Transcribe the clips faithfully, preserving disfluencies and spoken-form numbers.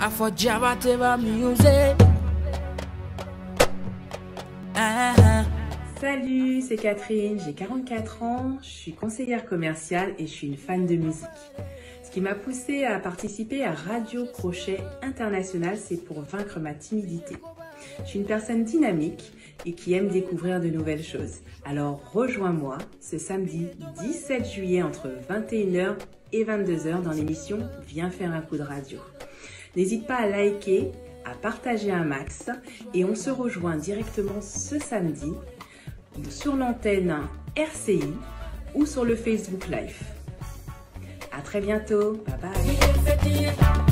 for Java Teva music. Uh-huh. Salut, c'est Catherine, j'ai quarante-quatre ans, je suis conseillère commerciale et je suis une fan de musique. Ce qui m'a poussée à participer à Radio Crochet International, c'est pour vaincre ma timidité. Je suis une personne dynamique et qui aime découvrir de nouvelles choses. Alors rejoins-moi ce samedi dix-sept juillet entre vingt et une heures et vingt-deux heures dans l'émission Viens faire un coup de radio. N'hésite pas à liker, à partager un max et on se rejoint directement ce samedi sur l'antenne R C I ou sur le Facebook Live. À très bientôt, bye bye.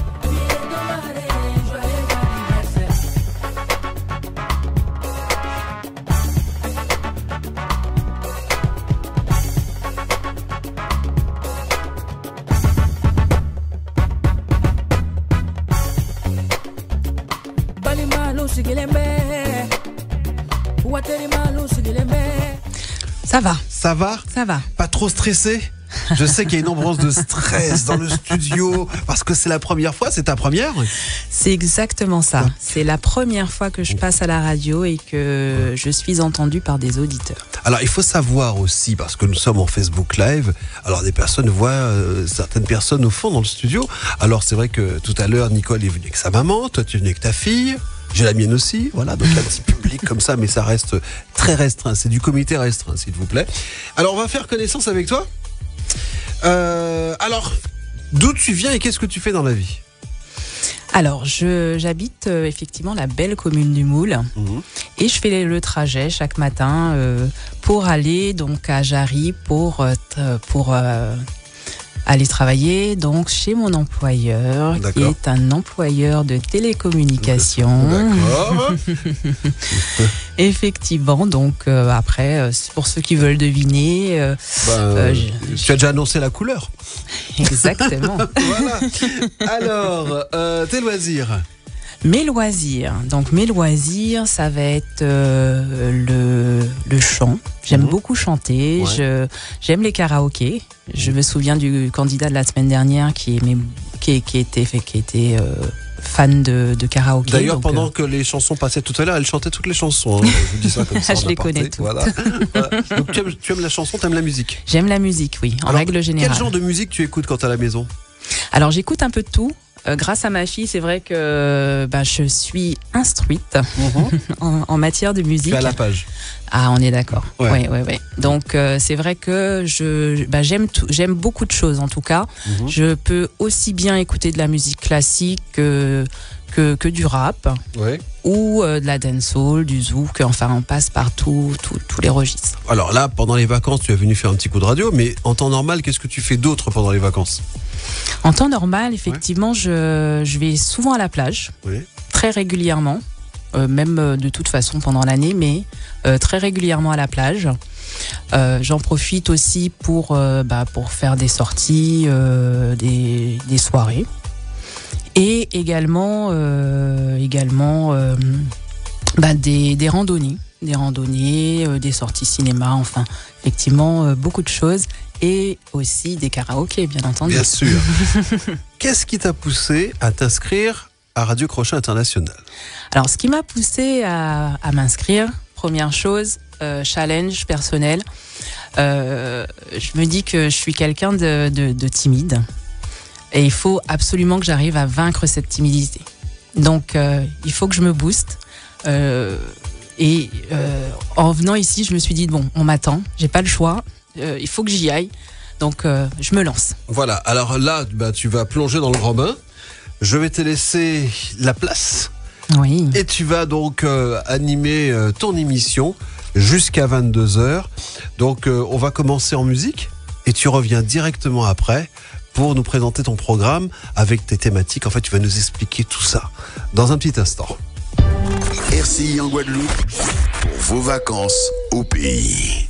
Ça va. Ça va Ça va. Pas trop stressé? Je sais qu'il y a une ambiance de stress dans le studio parce que c'est la première fois, c'est ta première? C'est exactement ça. Ouais. C'est la première fois que je passe à la radio et que je suis entendue par des auditeurs. Alors il faut savoir aussi, parce que nous sommes en Facebook Live, alors des personnes voient euh, certaines personnes au fond dans le studio. Alors c'est vrai que tout à l'heure, Nicole est venue avec sa maman, toi tu es venue avec ta fille. J'ai la mienne aussi, voilà, donc un petit public comme ça, mais ça reste très restreint. C'est du comité restreint, s'il vous plaît. Alors, on va faire connaissance avec toi. Euh, alors, d'où tu viens et qu'est-ce que tu fais dans la vie? Alors, je, j'habite euh, effectivement la belle commune du Moule mmh. et je fais le trajet chaque matin euh, pour aller donc à Jarry pour euh, pour euh, aller travailler donc chez mon employeur. D'accord. Qui est un employeur de télécommunications. D'accord. Effectivement, donc euh, après, euh, pour ceux qui veulent deviner, euh, ben, euh, je... tu as déjà annoncé la couleur. Exactement. Voilà. Alors, euh, tes loisirs. Mes loisirs, donc mes loisirs, ça va être euh, le, le chant. J'aime mmh. beaucoup chanter. Ouais. Je, j'aime les karaokés. Mmh. Je me souviens du candidat de la semaine dernière qui, aimait, qui, qui était, qui était euh, fan de, de karaoké. D'ailleurs, donc, pendant euh... que les chansons passaient tout à l'heure, elle chantait toutes les chansons. Hein. Je vous dis ça comme ça. Je les connais toutes. Voilà. Voilà. Donc tu aimes, tu aimes la chanson, tu aimes la musique? J'aime la musique, oui, en Alors, règle générale. Quel genre de musique tu écoutes quand tu es à la maison? Alors j'écoute un peu de tout. Euh, grâce à ma fille, c'est vrai que bah, je suis instruite mmh. en, en matière de musique. Tu es à la page. Ah, on est d'accord. Ouais. Ouais, ouais, ouais. Donc euh, c'est vrai que je, bah, j'aime tout, j'aime beaucoup de choses en tout cas. Mmh. Je peux aussi bien écouter de la musique classique que que, que du rap. Ouais. Ou euh, de la dancehall, du zouk. Enfin, on passe par tous les registres. Alors là, pendant les vacances, tu es venu faire un petit coup de radio, mais en temps normal, qu'est-ce que tu fais d'autre pendant les vacances? En temps normal, effectivement, ouais. je, je vais souvent à la plage, oui. très régulièrement, euh, même euh, de toute façon pendant l'année, mais euh, très régulièrement à la plage. Euh, j'en profite aussi pour, euh, bah, pour faire des sorties, euh, des, des soirées. Et également, euh, également euh, bah, des, des randonnées, des randonnées, euh, des sorties cinéma, enfin, effectivement, euh, beaucoup de choses. Et aussi des karaokés, bien entendu. Bien sûr. Qu'est-ce qui t'a poussé à t'inscrire à Radio Crochet International? Alors, ce qui m'a poussé à, à m'inscrire, première chose, euh, challenge personnel. Euh, je me dis que je suis quelqu'un de, de, de timide. Et il faut absolument que j'arrive à vaincre cette timidité. Donc, euh, il faut que je me booste. Euh, et euh, en venant ici, je me suis dit, bon, on m'attend, j'ai pas le choix. Euh, il faut que j'y aille, donc euh, je me lance. Voilà, alors là, bah, tu vas plonger dans le grand bain. Je vais te laisser la place. Oui. Et tu vas donc euh, animer euh, ton émission jusqu'à vingt-deux heures. Donc, euh, on va commencer en musique et tu reviens directement après pour nous présenter ton programme avec tes thématiques. En fait, tu vas nous expliquer tout ça dans un petit instant. R C I en Guadeloupe, pour vos vacances au pays.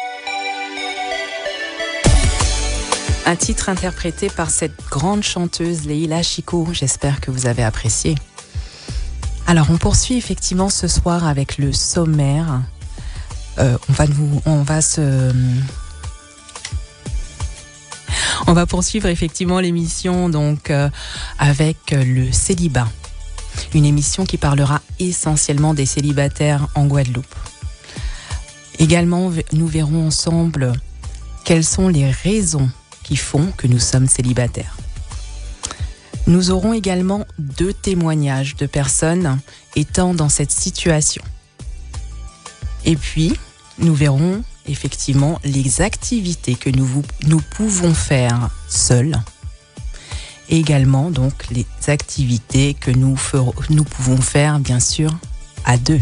Un titre interprété par cette grande chanteuse Leila Chico, j'espère que vous avez apprécié. Alors on poursuit effectivement ce soir avec le sommaire. Euh, on va nous, on va se, On va poursuivre effectivement l'émission donc euh, avec le célibat. Une émission qui parlera essentiellement des célibataires en Guadeloupe. Également, nous verrons ensemble quelles sont les raisons qui font que nous sommes célibataires. Nous aurons également deux témoignages de personnes étant dans cette situation. Et puis, nous verrons effectivement les activités que nous, nous pouvons faire seuls. Et également, donc, les activités que nous, ferons, nous pouvons faire, bien sûr, à deux.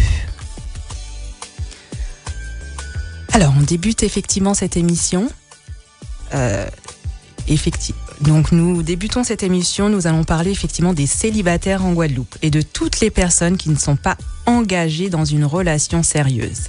Alors, on débute effectivement cette émission. Euh, effectivement. Donc, nous débutons cette émission, nous allons parler effectivement des célibataires en Guadeloupe et de toutes les personnes qui ne sont pas engagées dans une relation sérieuse.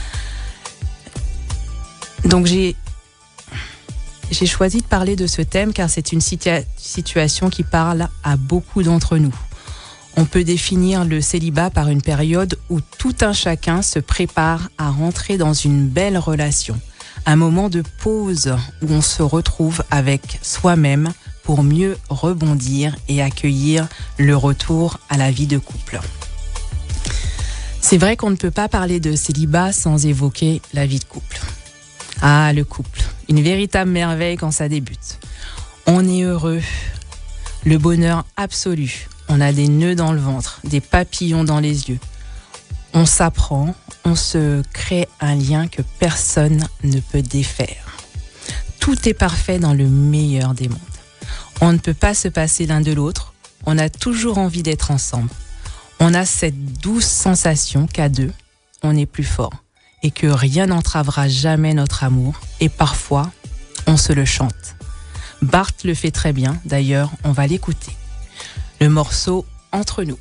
Donc, j'ai, j'ai choisi de parler de ce thème car c'est une situa- situation qui parle à beaucoup d'entre nous. On peut définir le célibat par une période où tout un chacun se prépare à rentrer dans une belle relation. Un moment de pause où on se retrouve avec soi-même pour mieux rebondir et accueillir le retour à la vie de couple. C'est vrai qu'on ne peut pas parler de célibat sans évoquer la vie de couple. Ah, le couple, une véritable merveille quand ça débute. On est heureux, le bonheur absolu. On a des nœuds dans le ventre, des papillons dans les yeux. On s'apprend, on se crée un lien que personne ne peut défaire. Tout est parfait dans le meilleur des mondes. On ne peut pas se passer l'un de l'autre. On a toujours envie d'être ensemble. On a cette douce sensation qu'à deux, on est plus fort et que rien n'entravera jamais notre amour. Et parfois, on se le chante. Bart le fait très bien, d'ailleurs, on va l'écouter. Le morceau « Entre nous ».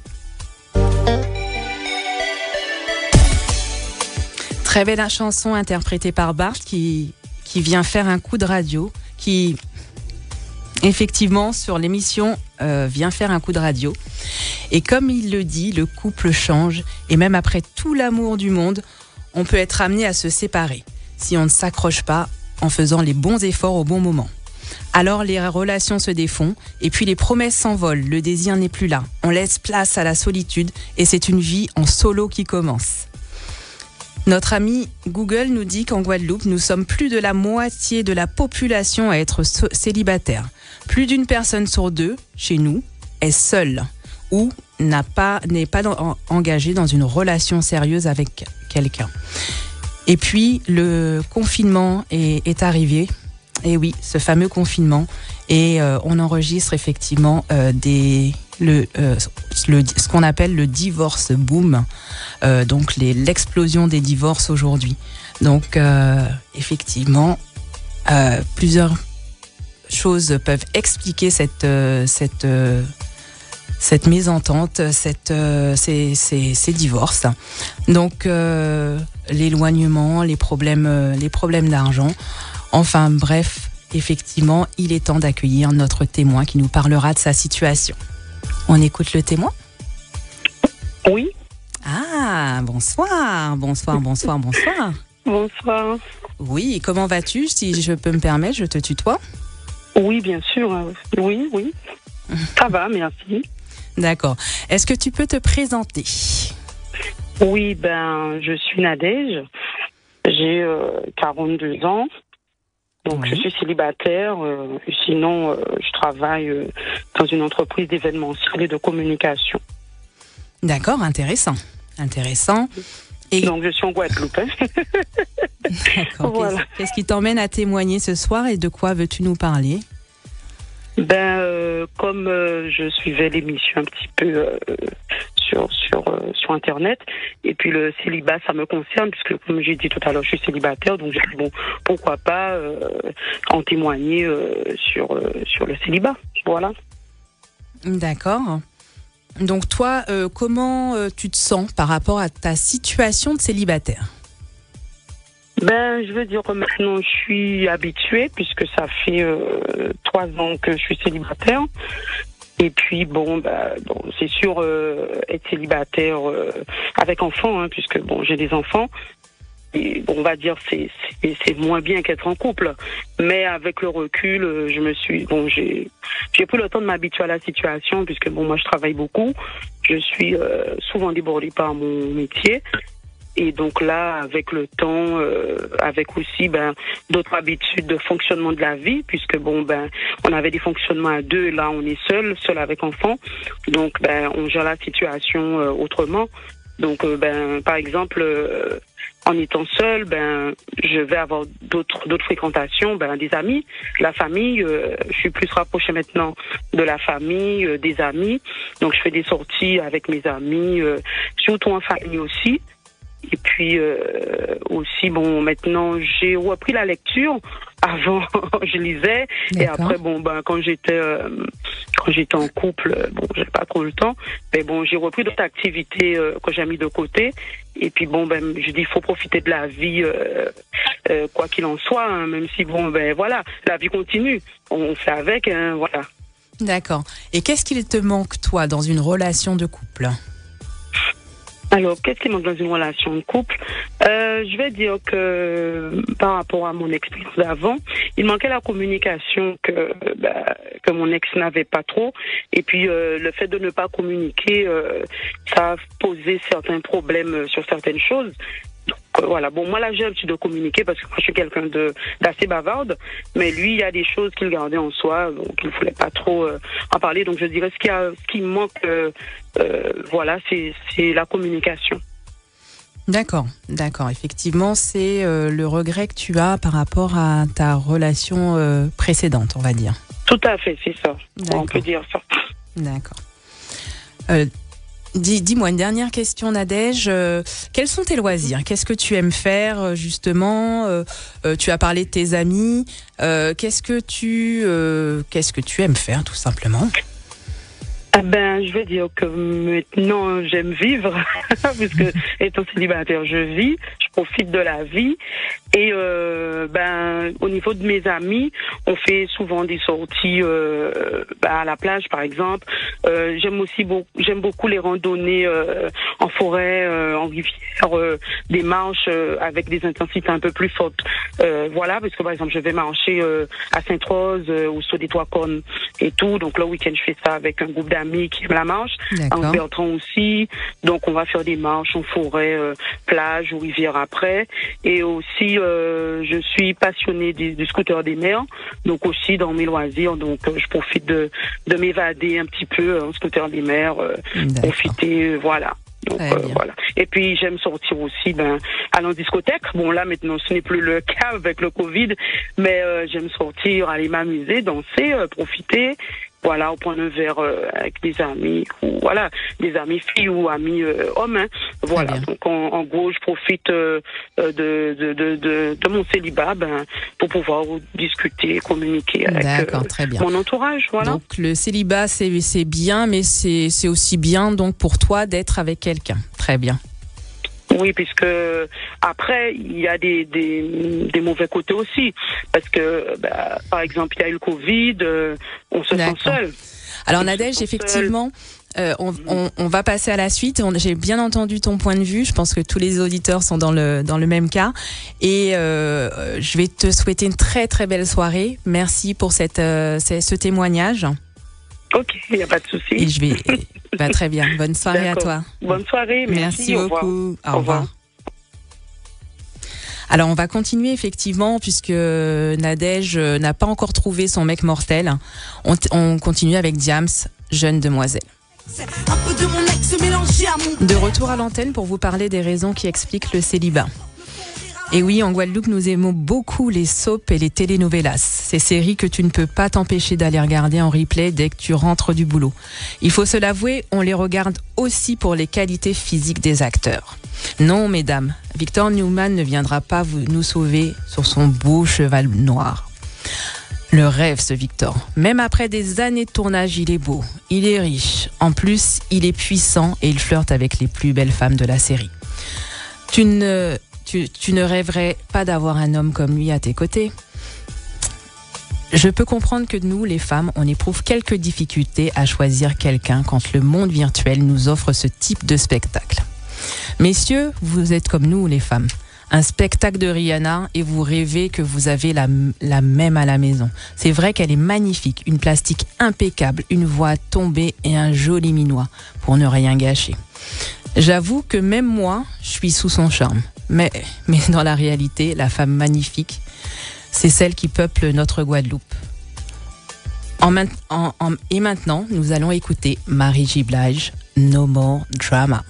Très belle chanson interprétée par Bart qui, qui vient faire un coup de radio, qui effectivement sur l'émission euh, vient faire un coup de radio. Et comme il le dit, le couple change et même après tout l'amour du monde, on peut être amené à se séparer si on ne s'accroche pas en faisant les bons efforts au bon moment. Alors les relations se défont et puis les promesses s'envolent, le désir n'est plus là. On laisse place à la solitude et c'est une vie en solo qui commence. Notre ami Google nous dit qu'en Guadeloupe, nous sommes plus de la moitié de la population à être so- célibataire. Plus d'une personne sur deux, chez nous, est seule ou n'a pas, n'est pas dans, engagée dans une relation sérieuse avec quelqu'un. Et puis, le confinement est, est arrivé. Et oui, ce fameux confinement. Et euh, on enregistre effectivement euh, des... Le, euh, le, ce qu'on appelle le divorce boom, euh, donc les, l'explosion des divorces aujourd'hui. Donc euh, effectivement, euh, plusieurs choses peuvent expliquer cette, euh, cette, euh, cette mésentente, cette, euh, ces, ces, ces divorces. Donc euh, l'éloignement, les problèmes, euh, les problèmes d'argent, enfin bref, effectivement, il est temps d'accueillir notre témoin qui nous parlera de sa situation. On écoute le témoin ? Oui. Ah, bonsoir, bonsoir, bonsoir, bonsoir. Bonsoir. Oui, comment vas-tu ? Si je peux me permettre, je te tutoie ? Oui, bien sûr. Oui, oui. Ça va, merci. D'accord. Est-ce que tu peux te présenter ? Oui, ben, je suis Nadège. J'ai euh, quarante-deux ans. Donc, oui. Je suis célibataire. Euh, sinon, euh, je travaille euh, dans une entreprise d'événementiel et de communication. D'accord, intéressant. Intéressant. Et... Donc, je suis en Guadeloupe. Hein. D'accord. Voilà. Qu'est-ce, qu'est-ce qui t'emmène à témoigner ce soir et de quoi veux-tu nous parler ? Ben, euh, comme euh, je suivais l'émission un petit peu euh, sur sur euh, sur Internet, et puis le célibat, ça me concerne, puisque comme j'ai dit tout à l'heure, je suis célibataire, donc j'ai dit bon, pourquoi pas euh, en témoigner euh, sur euh, sur le célibat, voilà. D'accord. Donc toi, euh, comment euh, tu te sens par rapport à ta situation de célibataire ? Ben, je veux dire que maintenant je suis habituée puisque ça fait euh, trois ans que je suis célibataire. Et puis bon, ben, bon, c'est sûr euh, être célibataire euh, avec enfant, hein, puisque bon, j'ai des enfants. et, on va dire c'est c'est c'est moins bien qu'être en couple, mais avec le recul, je me suis bon j'ai j'ai pris le temps de m'habituer à la situation puisque bon moi je travaille beaucoup, je suis euh, souvent débordée par mon métier. Et donc là, avec le temps, euh, avec aussi ben d'autres habitudes de fonctionnement de la vie, puisque bon ben on avait des fonctionnements à deux, et là on est seul, seul avec enfant, donc ben on gère la situation euh, autrement. Donc euh, ben par exemple, euh, en étant seul, ben je vais avoir d'autres d'autres fréquentations, ben des amis, la famille. Euh, je suis plus rapprochée maintenant de la famille, euh, des amis. Donc je fais des sorties avec mes amis, euh, surtout en famille aussi. Et puis euh, aussi, bon, maintenant j'ai repris la lecture. Avant, je lisais, et après, bon, ben quand j'étais euh, quand j'étais en couple, bon, j'ai pas trop le temps, mais bon, j'ai repris d'autres activités euh, que j'ai mis de côté. Et puis bon, ben je dis, il faut profiter de la vie, euh, euh, quoi qu'il en soit, hein, même si bon, ben voilà, la vie continue, on fait avec, hein, voilà. D'accord. Et qu'est-ce qu'il te manque toi dans une relation de couple ? Alors, qu'est-ce qui manque dans une relation de couple ? euh, Je vais dire que par rapport à mon expérience d'avant, il manquait la communication que bah, que mon ex n'avait pas trop. Et puis, euh, le fait de ne pas communiquer, euh, ça a posé certains problèmes sur certaines choses. Donc, euh, voilà. Bon, moi, là, j'ai l'habitude de communiquer parce que moi, je suis quelqu'un de d'assez bavarde. Mais lui, il y a des choses qu'il gardait en soi, donc il ne voulait pas trop euh, en parler. Donc, je dirais ce qui a, ce qui manque, euh, euh, voilà, c'est c'est la communication. D'accord, d'accord. Effectivement, c'est euh, le regret que tu as par rapport à ta relation euh, précédente, on va dire. Tout à fait, c'est ça. On peut dire ça. D'accord. Euh, Dis, dis-moi une dernière question, Nadège. Euh, quels sont tes loisirs ? Qu'est-ce que tu aimes faire justement ? euh, euh, Tu as parlé de tes amis. Euh, qu'est-ce que tu, euh, qu'est-ce que tu aimes faire, tout simplement ? Ah ben, je vais dire que maintenant j'aime vivre, puisque étant célibataire, je vis, je profite de la vie. Et euh, ben, au niveau de mes amis, on fait souvent des sorties euh, ben, à la plage, par exemple. Euh, j'aime aussi beaucoup, j'aime beaucoup les randonnées euh, en forêt, euh, en rivière, euh, des marches euh, avec des intensités un peu plus fortes. Euh, voilà, parce que par exemple, je vais marcher euh, à Sainte-Rose euh, ou sur des Toits-Cônes et tout. Donc le week-end, je fais ça avec un groupe d'amis qui aiment la marche. En Bertrand aussi. Donc on va faire des marches en forêt, euh, plage ou rivière après. Et aussi, euh, je suis passionnée du, du scooter des mers. Donc aussi dans mes loisirs. Donc euh, je profite de, de m'évader un petit peu en scooter des mers. Euh, profiter, euh, voilà. Donc euh, voilà. Et puis j'aime sortir aussi, ben aller en discothèque. Bon là maintenant ce n'est plus le cas avec le Covid, mais euh, j'aime sortir, aller m'amuser, danser, euh, profiter. Voilà, au point de verre euh, avec des amis, ou voilà, des amis filles ou amis euh, hommes. Hein. Voilà, donc en, en gros, je profite euh, de, de, de, de, de mon célibat ben, pour pouvoir discuter, communiquer avec euh, très bien. mon entourage. Voilà. Donc le célibat, c'est, c'est bien, mais c'est, c'est aussi bien donc pour toi d'être avec quelqu'un. Très bien. Oui, puisque après, il y a des, des, des mauvais côtés aussi. Parce que, bah, par exemple, il y a eu le Covid, euh, on se D'accord. sent seul. Alors, Nadège, effectivement, euh, on, on, on va passer à la suite. On, j'ai bien entendu ton point de vue. Je pense que tous les auditeurs sont dans le, dans le même cas. Et euh, je vais te souhaiter une très, très belle soirée. Merci pour cette, euh, ce témoignage. Ok, il n'y a pas de souci. Et je vais... Bah, très bien. Bonne soirée D'accord. à toi. Bonne soirée. Merci, merci beaucoup. Au revoir. Au revoir. Alors, on va continuer effectivement puisque Nadège n'a pas encore trouvé son mec mortel. On, t- on continue avec Diams, Jeune Demoiselle. De retour à l'antenne pour vous parler des raisons qui expliquent le célibat. Et oui, en Guadeloupe, nous aimons beaucoup les soaps et les telenovelas. Ces séries que tu ne peux pas t'empêcher d'aller regarder en replay dès que tu rentres du boulot. Il faut se l'avouer, on les regarde aussi pour les qualités physiques des acteurs. Non, mesdames, Victor Newman ne viendra pas vous, nous sauver sur son beau cheval noir. Le rêve, ce Victor. Même après des années de tournage, il est beau, il est riche. En plus, il est puissant et il flirte avec les plus belles femmes de la série. Tu ne... Tu, tu ne rêverais pas d'avoir un homme comme lui à tes côtés ? Je peux comprendre que nous, les femmes, on éprouve quelques difficultés à choisir quelqu'un quand le monde virtuel nous offre ce type de spectacle. Messieurs, vous êtes comme nous, les femmes. un spectacle de Rihanna et vous rêvez que vous avez la, la même à la maison. C'est vrai qu'elle est magnifique, une plastique impeccable, une voix tombée et un joli minois, pour ne rien gâcher. J'avoue que même moi, je suis sous son charme. Mais, mais dans la réalité, la femme magnifique, c'est celle qui peuple notre Guadeloupe. En, en, en, et maintenant, nous allons écouter Mary J. Blige, No More Drama.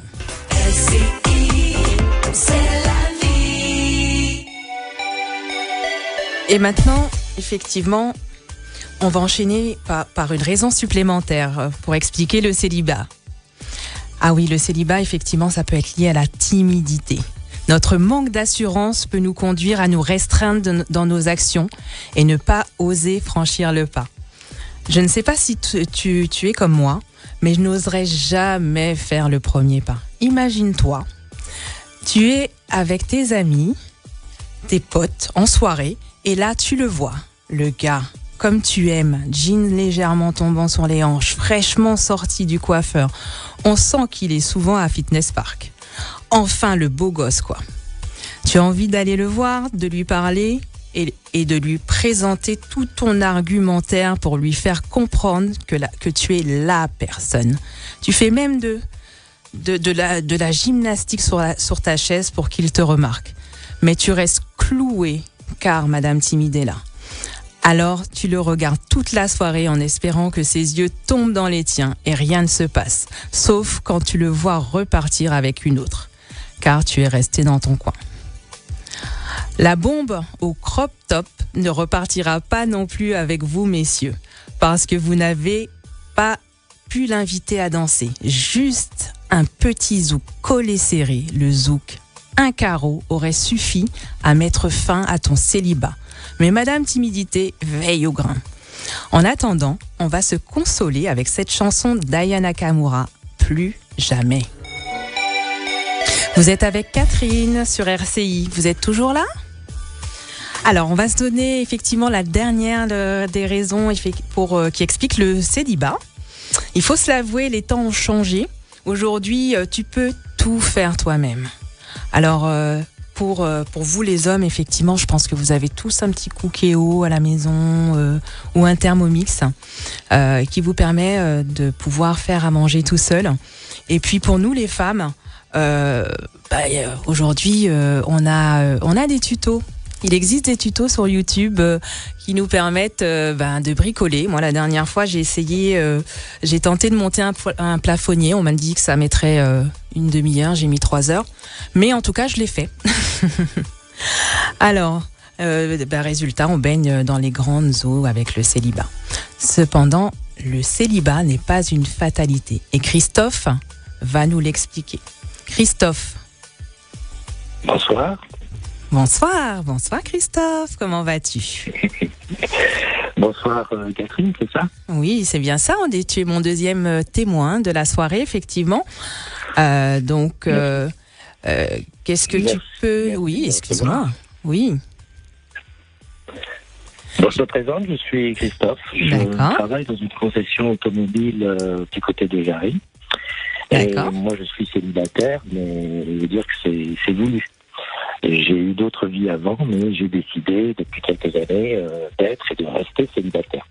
Et maintenant, effectivement, on va enchaîner par, par une raison supplémentaire pour expliquer le célibat. Ah oui, le célibat, effectivement, ça peut être lié à la timidité. Notre manque d'assurance peut nous conduire à nous restreindre de, dans nos actions et ne pas oser franchir le pas. Je ne sais pas si tu, tu, tu es comme moi, mais je n'oserais jamais faire le premier pas. Imagine-toi, tu es avec tes amis, tes potes en soirée, et là tu le vois, le gars, comme tu aimes, jean légèrement tombant sur les hanches, fraîchement sorti du coiffeur. On sent qu'il est souvent à Fitness Park. Enfin le beau gosse quoi. Tu as envie d'aller le voir, de lui parler et, et de lui présenter tout ton argumentaire pour lui faire comprendre que, la, que tu es la personne. Tu fais même de, de, de, la, de la gymnastique sur, la, sur ta chaise pour qu'il te remarque. Mais tu restes cloué car Madame Timide est là. Alors tu le regardes toute la soirée en espérant que ses yeux tombent dans les tiens et rien ne se passe, sauf quand tu le vois repartir avec une autre, car tu es resté dans ton coin. La bombe au crop top ne repartira pas non plus avec vous, messieurs, parce que vous n'avez pas pu l'inviter à danser. Juste un petit zouk collé serré, le zouk. Un carreau aurait suffi à mettre fin à ton célibat. Mais Madame Timidité veille au grain. En attendant, on va se consoler avec cette chanson d'Aya Nakamura, Plus jamais. Vous êtes avec Catherine sur R C I. Vous êtes toujours là ? Alors, on va se donner effectivement la dernière le, des raisons pour, euh, qui expliquent le célibat. Il faut se l'avouer, les temps ont changé. Aujourd'hui, euh, tu peux tout faire toi-même. Alors, euh, pour, euh, pour vous les hommes, effectivement, je pense que vous avez tous un petit Cookéo à la maison euh, ou un Thermomix euh, qui vous permet euh, de pouvoir faire à manger tout seul. Et puis pour nous les femmes, euh, bah, aujourd'hui, euh, on, a, euh, on a des tutos. Il existe des tutos sur YouTube euh, qui nous permettent euh, ben, de bricoler. Moi, la dernière fois, j'ai essayé, euh, j'ai tenté de monter un, un plafonnier. On m'a dit que ça mettrait euh, une demi-heure. J'ai mis trois heures. Mais en tout cas, je l'ai fait. Alors, euh, ben, résultat, on baigne dans les grandes eaux avec le célibat. Cependant, le célibat n'est pas une fatalité. Et Christophe va nous l'expliquer. Christophe. Bonsoir. Bonsoir, bonsoir Christophe, comment vas-tu? Bonsoir euh, Catherine, c'est ça? Oui, c'est bien ça, tu es mon deuxième témoin de la soirée, effectivement. Euh, donc, euh, euh, qu'est-ce que Merci. tu peux... Merci. Oui, excuse-moi. Oui. Bon, je me présente, je suis Christophe. Je travaille dans une concession automobile euh, du côté de Jarry. D'accord. Et moi, je suis célibataire, mais je veux dire que c'est, c'est voulu. J'ai eu d'autres vies avant, mais j'ai décidé depuis quelques années euh, d'être et de rester célibataire.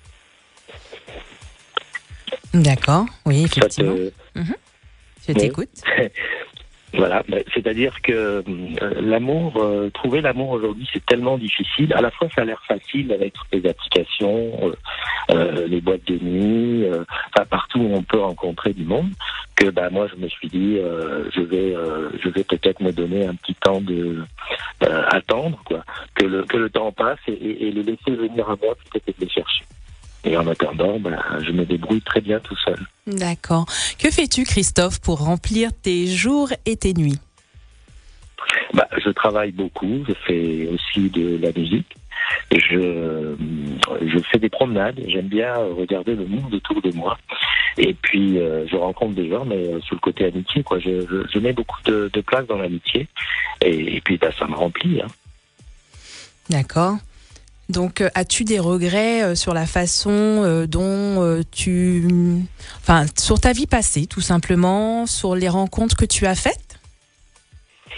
D'accord, oui, effectivement. Te... Mmh. Je t'écoute. Voilà, c'est-à-dire que euh, l'amour, euh, trouver l'amour aujourd'hui, c'est tellement difficile. À la fois, ça a l'air facile avec toutes les applications, euh, euh, les boîtes de nuit, euh, enfin partout où on peut rencontrer du monde. Que bah moi, je me suis dit, euh, je vais, euh, je vais peut-être me donner un petit temps de euh, attendre, quoi, que le que le temps passe et, et, et les laisser venir à moi plutôt que de les chercher. Et en attendant, ben, je me débrouille très bien tout seul. D'accord. Que fais-tu, Christophe, pour remplir tes jours et tes nuits? Bah, je travaille beaucoup. Je fais aussi de la musique. Je, je fais des promenades. J'aime bien regarder le monde autour de moi. Et puis, euh, je rencontre des gens, mais sur le côté amitié, quoi. Je, je, je mets beaucoup de, de place dans l'amitié. Et, et puis, bah, ça me remplit. Hein. D'accord. Donc, euh, as-tu des regrets euh, sur la façon euh, dont euh, tu... Enfin, sur ta vie passée, tout simplement, sur les rencontres que tu as faites?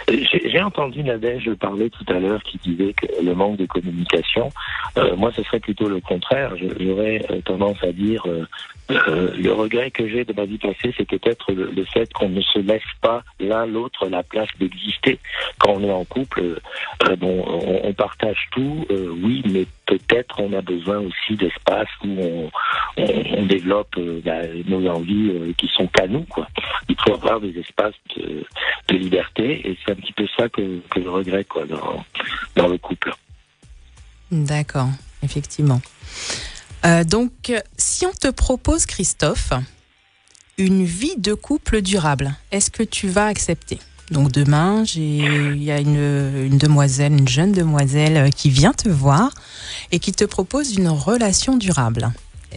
J'ai, j'ai entendu Nadège parler tout à l'heure qui disait que le manque de communication, euh, moi ce serait plutôt le contraire. J'aurais tendance à dire euh, euh, le regret que j'ai de ma vie passée, c'est peut-être le, le fait qu'on ne se laisse pas l'un l'autre la place d'exister. Quand on est en couple, euh, bon, on, on partage tout, euh, oui, mais peut-être on a besoin aussi d'espace où on, on, on développe euh, bah, nos envies euh, qui sont qu'à nous, quoi. Il faut avoir des espaces de, de liberté, et c'est un petit peu ça que, que je regrette, quoi, dans, dans le couple. D'accord, effectivement. Euh, donc, si on te propose, Christophe, une vie de couple durable, est-ce que tu vas accepter ? Donc demain, j'ai, il y a une, une demoiselle, une jeune demoiselle qui vient te voir et qui te propose une relation durable.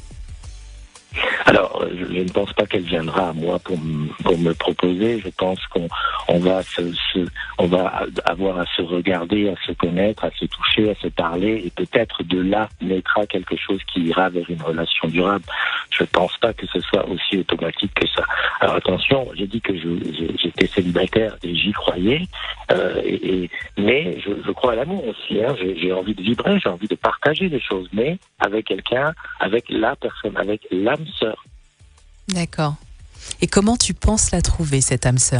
Alors, je, je ne pense pas qu'elle viendra à moi pour, m- pour me proposer. Je pense qu'on on va se, se, on va avoir à se regarder, à se connaître, à se toucher, à se parler, et peut-être de là naîtra quelque chose qui ira vers une relation durable. Je ne pense pas que ce soit aussi automatique que ça. Alors attention, j'ai dit que je, je, j'étais célibataire et j'y croyais, euh, et, et, mais je, je crois à l'amour aussi. Hein. J'ai, j'ai envie de vibrer, j'ai envie de partager des choses, mais avec quelqu'un, avec la personne, avec l'âme sœur. D'accord. Et comment tu penses la trouver, cette âme sœur ?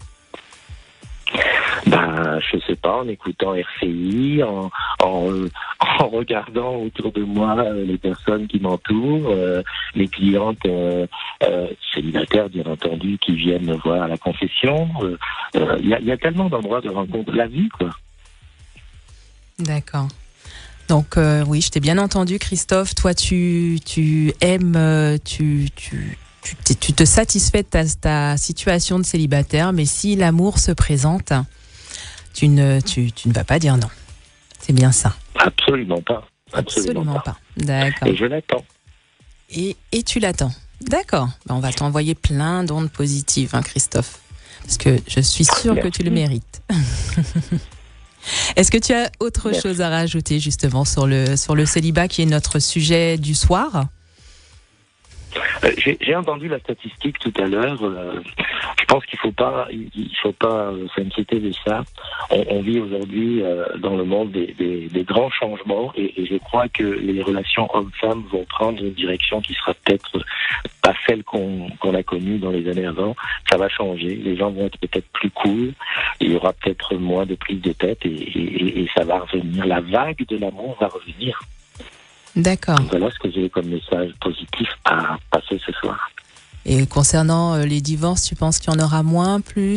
Ben, je sais pas, en écoutant R C I, en, en, en regardant autour de moi euh, les personnes qui m'entourent, euh, les clientes euh, euh, célibataires, bien entendu, qui viennent me voir à la confession. Il euh, euh, y, a, y a tellement d'endroits de rencontre. La vie, quoi. D'accord. Donc euh, oui, je t'ai bien entendu, Christophe. Toi, tu, tu aimes, euh, tu, tu, tu, tu te satisfais de ta, ta situation de célibataire, mais si l'amour se présente, tu ne, tu, tu ne vas pas dire non. C'est bien ça. Absolument pas. Absolument, Absolument pas. pas. D'accord. Et je l'attends. Et, et tu l'attends. D'accord. Ben, on va t'envoyer plein d'ondes positives, hein, Christophe. Parce que je suis sûre Merci. que tu le mérites. Est-ce que tu as autre Merci. chose à rajouter justement sur le, sur le célibat qui est notre sujet du soir ? Euh, j'ai, j'ai entendu la statistique tout à l'heure. Euh, je pense qu'il faut pas, il faut pas euh, s'inquiéter de ça. On, on vit aujourd'hui euh, dans le monde des, des, des grands changements, et, et je crois que les relations hommes-femmes vont prendre une direction qui sera peut-être pas celle qu'on, qu'on a connue dans les années avant. Ça va changer. Les gens vont être peut-être plus cool. Il y aura peut-être moins de prise de tête, et, et, et ça va revenir. La vague de l'amour va revenir. D'accord. Voilà ce que j'ai comme message positif à passer ce soir. Et concernant euh, les divorces, tu penses qu'il y en aura moins, plus ?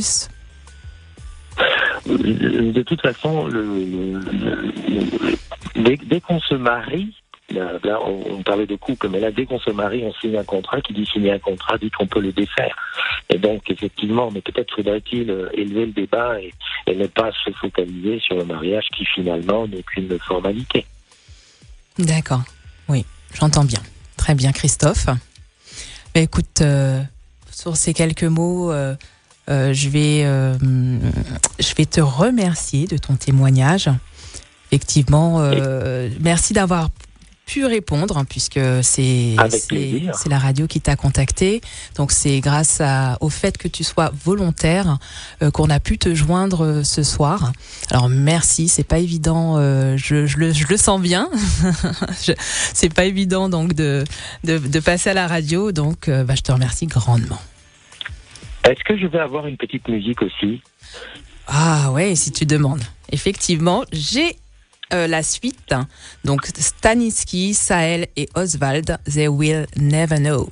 De toute façon, le, le, le, dès, dès qu'on se marie, là, là on, on parlait de couple, mais là, dès qu'on se marie, on signe un contrat. Qui dit signer un contrat dit qu'on peut le défaire. Et donc, effectivement, mais peut-être faudrait-il élever le débat et, et ne pas se focaliser sur le mariage qui, finalement, n'est qu'une formalité. D'accord. Oui, j'entends bien. Très bien, Christophe. Mais écoute, euh, sur ces quelques mots, euh, euh, je vais, euh, je vais te remercier de ton témoignage. Effectivement, euh, merci d'avoir pu répondre, hein, puisque c'est, c'est, c'est la radio qui t'a contacté. Donc c'est grâce à, au fait que tu sois volontaire euh, qu'on a pu te joindre euh, ce soir. Alors merci, c'est pas évident, euh, je, je, le, je le sens bien. je, c'est pas évident donc de, de, de passer à la radio, donc euh, bah, je te remercie grandement. Est-ce que je vais avoir une petite musique aussi ? Ah ouais, si tu demandes. Effectivement, j'ai Euh, la suite, donc Staniski, Sahel et Oswald, They Will Never Know.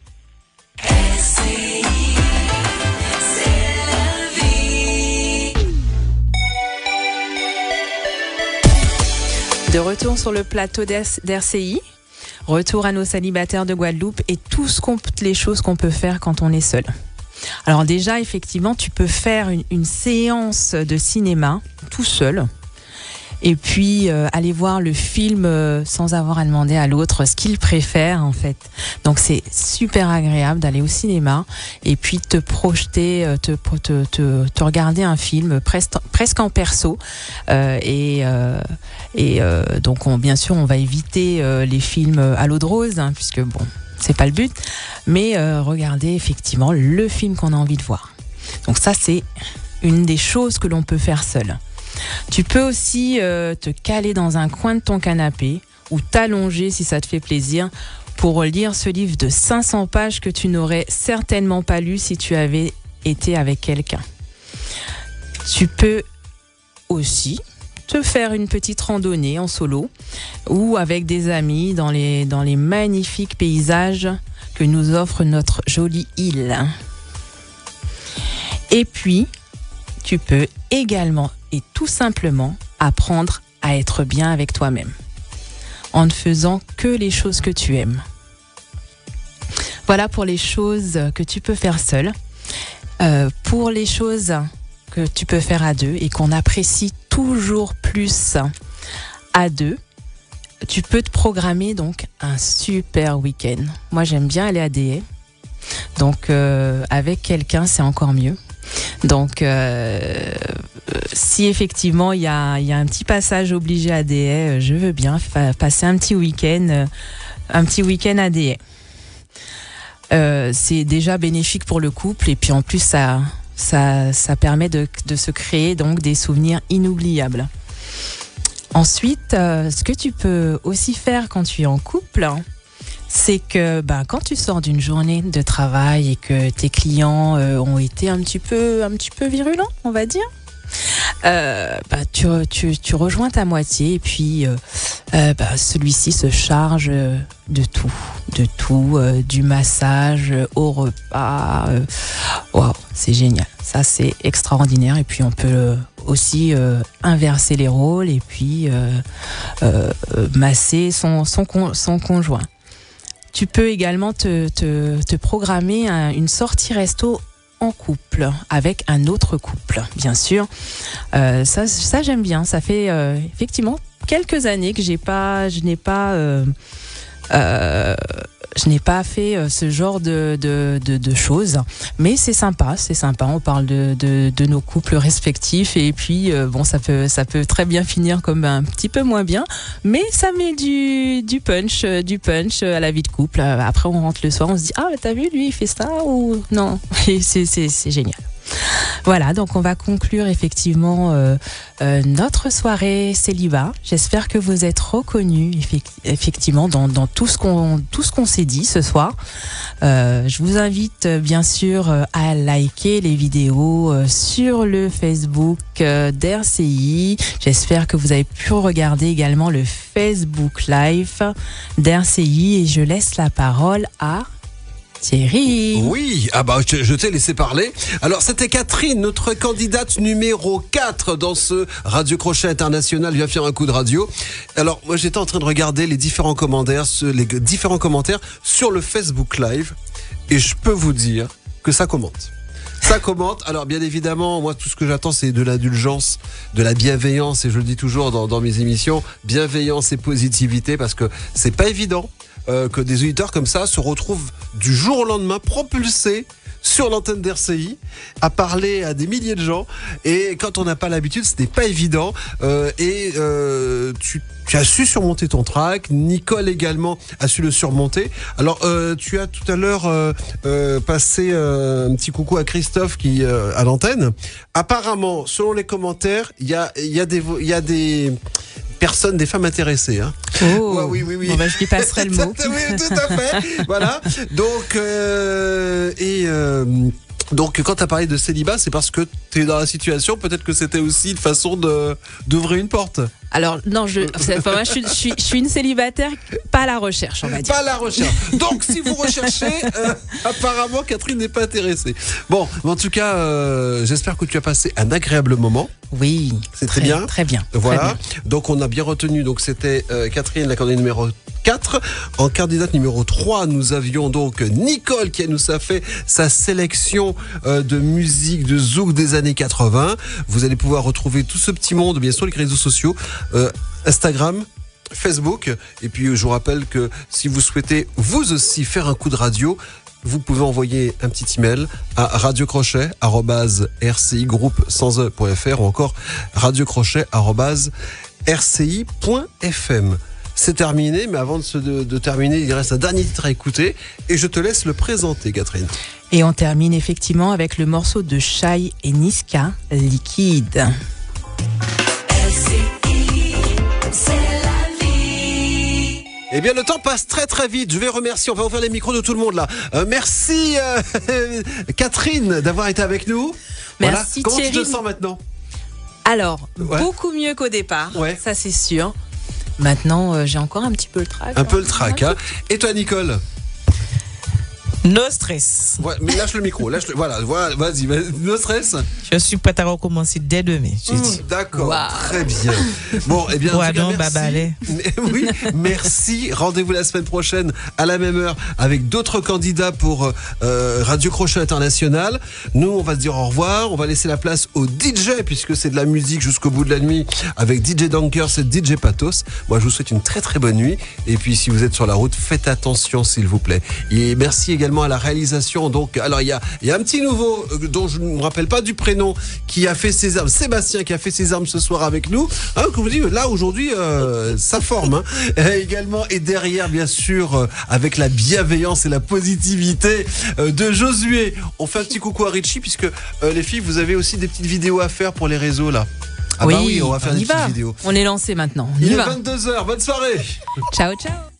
De retour sur le plateau d'R C I, retour à nos célibataires de Guadeloupe et tout ce qu'on, les choses qu'on peut faire quand on est seul. Alors déjà, effectivement, tu peux faire une, une séance de cinéma tout seul. Et puis euh, aller voir le film euh, sans avoir à demander à l'autre ce qu'il préfère en fait. Donc c'est super agréable d'aller au cinéma et puis te projeter, euh, te, te, te, te regarder un film presque, presque en perso. Euh, et euh, et euh, donc on, bien sûr on va éviter euh, les films à l'eau de rose, hein, puisque bon c'est pas le but. Mais euh, regarder effectivement le film qu'on a envie de voir. Donc ça c'est une des choses que l'on peut faire seul. Tu peux aussi euh, te caler dans un coin de ton canapé ou t'allonger si ça te fait plaisir pour lire ce livre de cinq cents pages que tu n'aurais certainement pas lu si tu avais été avec quelqu'un. Tu peux aussi te faire une petite randonnée en solo ou avec des amis dans les, dans les magnifiques paysages que nous offre notre jolie île. Et puis, tu peux également et tout simplement apprendre à être bien avec toi-même en ne faisant que les choses que tu aimes. Voilà pour les choses que tu peux faire seul. Euh, pour les choses que tu peux faire à deux et qu'on apprécie toujours plus à deux, tu peux te programmer donc un super week-end. Moi, j'aime bien aller à des haies. Donc, euh, avec quelqu'un, c'est encore mieux. Donc, euh, si effectivement il y a, y a un petit passage obligé à des haies, je veux bien fa- passer un petit week-end, euh, un petit week-end à des haies. Euh, c'est déjà bénéfique pour le couple et puis en plus ça, ça, ça permet de, de se créer donc des souvenirs inoubliables. Ensuite, euh, ce que tu peux aussi faire quand tu es en couple, c'est que ben, quand tu sors d'une journée de travail et que tes clients euh, ont été un petit peu, un petit peu virulents, on va dire, euh, ben, tu, tu, tu rejoins ta moitié et puis euh, euh, ben, celui-ci se charge de tout, de tout, euh, du massage au repas. Euh, wow, c'est génial, ça c'est extraordinaire. Et puis on peut aussi euh, inverser les rôles et puis euh, euh, masser son, son, con, son conjoint. Tu peux également te, te, te programmer un, une sortie resto en couple, avec un autre couple, bien sûr. Euh, ça, ça j'aime bien. Ça fait euh, effectivement quelques années que j'ai pas, je n'ai pas, euh, euh, je n'ai pas fait euh, ce genre de, de, de, de choses. Mais c'est sympa, c'est sympa. On parle de, de, de nos couples respectifs et puis euh, bon, ça peut, ça peut très bien finir comme un petit peu moins bien, mais ça met du, du punch, euh, du punch à la vie de couple. Après, on rentre le soir, on se dit ah, t'as vu, lui, il fait ça ou non. Et c'est, c'est, c'est génial. Voilà, donc on va conclure effectivement euh, euh, notre soirée célibat. J'espère que vous êtes reconnus effectivement dans, dans tout ce qu'on tout ce qu'on s'est dit ce soir. Euh, je vous invite bien sûr à liker les vidéos euh, sur le Facebook euh, d'R C I. J'espère que vous avez pu regarder également le Facebook Live d'R C I et je laisse la parole à Thierry. Oui, ah bah je, je t'ai laissé parler. Alors c'était Catherine, notre candidate numéro quatre dans ce Radio Crochet International Viens faire un coup de radio. Alors moi j'étais en train de regarder les différents commentaires, les différents commentaires sur le Facebook Live et je peux vous dire que ça commente. Ça commente. Alors bien évidemment, moi tout ce que j'attends c'est de l'indulgence, de la bienveillance et je le dis toujours dans, dans mes émissions, bienveillance et positivité parce que c'est pas évident. Euh, que des auditeurs comme ça se retrouvent du jour au lendemain propulsés sur l'antenne d'R C I à parler à des milliers de gens et quand on n'a pas l'habitude ce n'est pas évident euh, et euh, tu, tu as su surmonter ton trac. Nicole également a su le surmonter. Alors euh, tu as tout à l'heure euh, euh, passé euh, un petit coucou à Christophe qui euh, à l'antenne. Apparemment selon les commentaires il y a, y a des il y a des personnes, des femmes intéressées. Hein. Oh, ouais, oui, oui, oui. Bon, bah, je lui passerai le mot. Oui, tout à fait. Voilà. Donc, euh, et euh, donc, quand tu as parlé de célibat, c'est parce que tu es dans la situation. Peut-être que c'était aussi une façon de, d'ouvrir une porte. Alors, non, je, enfin, moi, je, suis, je, suis, je suis une célibataire, pas à la recherche, on va dire. Pas à la recherche. Donc, si vous recherchez, euh, apparemment, Catherine n'est pas intéressée. Bon, en tout cas, euh, j'espère que tu as passé un agréable moment. Oui, c'est très, très bien. Très bien. Voilà. Très bien. Donc, on a bien retenu. Donc, c'était euh, Catherine, la candidate numéro quatre. En candidate numéro trois, nous avions donc Nicole qui nous a fait sa sélection euh, de musique de zouk des années quatre-vingts. Vous allez pouvoir retrouver tout ce petit monde, bien sûr, les réseaux sociaux. Euh, Instagram, Facebook et puis je vous rappelle que si vous souhaitez vous aussi faire un coup de radio, vous pouvez envoyer un petit email à radiocrochet arobase r c i groupe sans e point f r ou encore radiocrochet arobase r c i point f m. C'est terminé, mais avant de, se, de, de terminer, il reste un dernier titre à écouter et je te laisse le présenter, Catherine. Et on termine effectivement avec le morceau de Shai et Niska, Liquide. Eh bien, le temps passe très très vite. Je vais remercier, on va ouvrir les micros de tout le monde là. Euh, merci euh, Catherine d'avoir été avec nous. Merci voilà. Comment Thierry. tu te sens maintenant? Alors, ouais. beaucoup mieux qu'au départ, ouais. ça c'est sûr. Maintenant, euh, j'ai encore un petit peu le trac. Un hein. peu le trac. Hein. Et toi, Nicole? No stress. Ouais, mais lâche le micro. Lâche le... Voilà, voilà, vas-y, vas no stress. Je suis prête à recommencer dès demain. Mmh, D'accord, wow. Très bien. Bon, eh bien, ouais, cas, non, merci. Babalé. Oui, merci. Rendez-vous la semaine prochaine à la même heure avec d'autres candidats pour euh, Radio Crochet International. Nous, on va se dire au revoir. On va laisser la place au D J puisque c'est de la musique jusqu'au bout de la nuit avec D J Dankers et D J Patos. Moi, je vous souhaite une très très bonne nuit. Et puis, si vous êtes sur la route, faites attention, s'il vous plaît. Et merci également à la réalisation. Donc, alors il y a, il y a un petit nouveau euh, dont je ne me rappelle pas du prénom qui a fait ses armes, Sébastien qui a fait ses armes ce soir avec nous. Hein, comme je vous dis, là aujourd'hui, euh, ça forme. Hein. Et également et derrière, bien sûr, euh, avec la bienveillance et la positivité euh, de Josué. On fait un petit coucou à Richie puisque euh, les filles, vous avez aussi des petites vidéos à faire pour les réseaux là. Ah oui, bah oui, on va faire on des y petites va. vidéos. On est lancé maintenant. On il y est va. vingt-deux heures. Bonne soirée. Ciao, ciao.